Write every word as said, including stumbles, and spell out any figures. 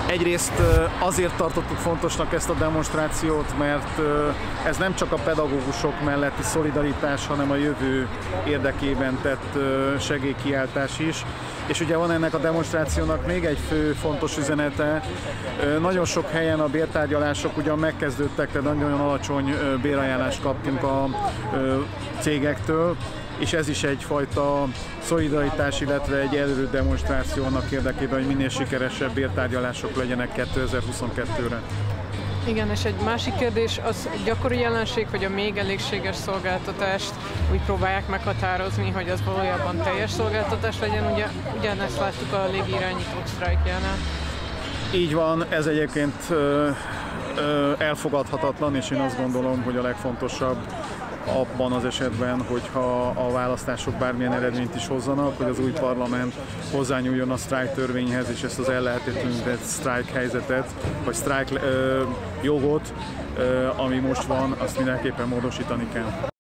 Egyrészt azért tartottuk fontosnak ezt a demonstrációt, mert ez nem csak a pedagógusok melletti szolidaritás, hanem a jövő érdekében tett segélykiáltás is. És ugye van ennek a demonstrációnak még egy fő fontos üzenete. Nagyon sok helyen a bértárgyalások ugyan megkezdődtek, de nagyon alacsony bérajánlást kaptunk a cégektől, és ez is egyfajta szolidaritás, illetve egy előrő demonstráció annak érdekében, hogy minél sikeresebb bértárgyalások legyenek kétezer-huszonkettőre. Igen, és egy másik kérdés, az gyakori jelenség, hogy a még elégséges szolgáltatást úgy próbálják meghatározni, hogy az valójában teljes szolgáltatás legyen, ugye ugyanezt láttuk a légirányítók sztrájkjánál. Így van, ez egyébként ö, ö, elfogadhatatlan, és én azt gondolom, hogy a legfontosabb abban az esetben, hogyha a választások bármilyen eredményt is hozzanak, hogy az új parlament hozzányúljon a sztrájk törvényhez, és ezt az ellehetetlenített sztrájk helyzetet, vagy sztrájk jogot, ami most van, azt mindenképpen módosítani kell.